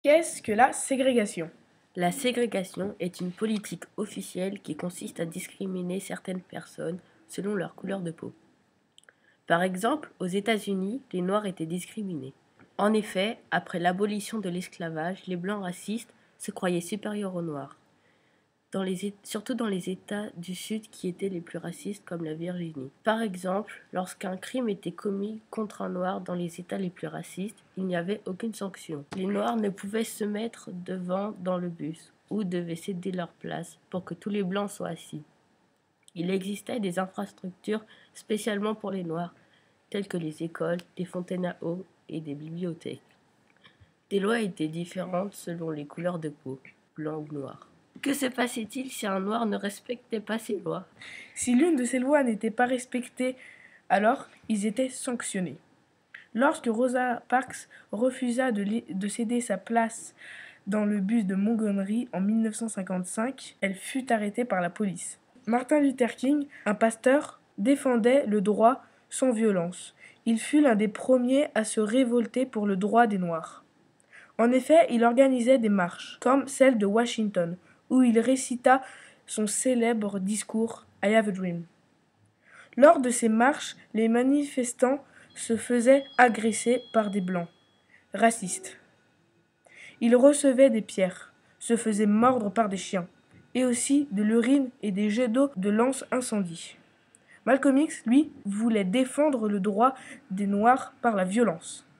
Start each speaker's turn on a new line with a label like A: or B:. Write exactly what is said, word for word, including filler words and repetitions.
A: Qu'est-ce que la ségrégation?
B: La ségrégation est une politique officielle qui consiste à discriminer certaines personnes selon leur couleur de peau. Par exemple, aux États-Unis, les Noirs étaient discriminés. En effet, après l'abolition de l'esclavage, les Blancs racistes se croyaient supérieurs aux Noirs, dans les, surtout dans les États du Sud qui étaient les plus racistes comme la Virginie. Par exemple, lorsqu'un crime était commis contre un Noir dans les États les plus racistes, il n'y avait aucune sanction. Les Noirs ne pouvaient se mettre devant dans le bus ou devaient céder leur place pour que tous les Blancs soient assis. Il existait des infrastructures spécialement pour les Noirs, telles que les écoles, des fontaines à eau et des bibliothèques. Des lois étaient différentes selon les couleurs de peau, blanc ou noir. Que se passait-il si un Noir ne respectait pas ces lois?
A: Si l'une de ces lois n'était pas respectée, alors ils étaient sanctionnés. Lorsque Rosa Parks refusa de, de céder sa place dans le bus de Montgomery en mille neuf cent cinquante-cinq, elle fut arrêtée par la police. Martin Luther King, un pasteur, défendait le droit sans violence. Il fut l'un des premiers à se révolter pour le droit des Noirs. En effet, il organisait des marches, comme celle de Washington, où il récita son célèbre discours « I have a dream ». Lors de ces marches, les manifestants se faisaient agresser par des Blancs, racistes. Ils recevaient des pierres, se faisaient mordre par des chiens, et aussi de l'urine et des jets d'eau de lance-incendie. Malcolm X, lui, voulait défendre le droit des Noirs par la violence.